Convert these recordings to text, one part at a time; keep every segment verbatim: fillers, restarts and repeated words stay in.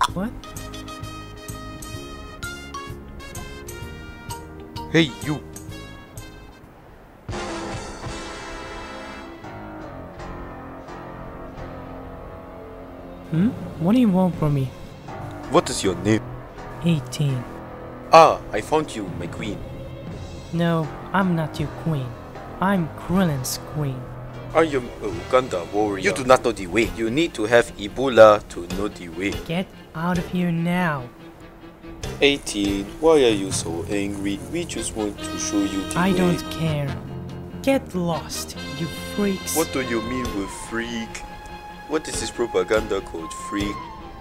What? Hey, you! Hmm? What do you want from me? What is your name? eighteen. Ah, I found you, my queen. No, I'm not your queen. I'm Krillin's queen. I am a Uganda warrior. You do not know the way. You need to have Ebola to know the way. Get out of here now. eighteen, why are you so angry? We just want to show you the I way. don't care. Get lost, you freaks. What do you mean with freak? What is this propaganda called freak?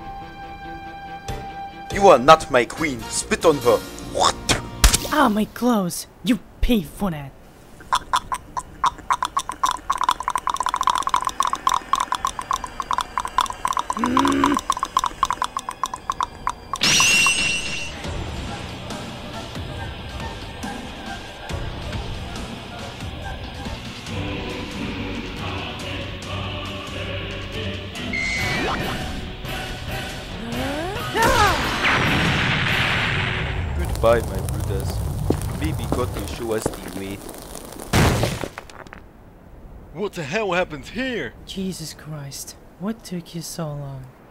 You are not my queen. Spit on her. What? Ah, my clothes. You pay for that. Mm. Goodbye, my brothers. Baby got to show us the way. What the hell happened here? Jesus Christ, what took you so long?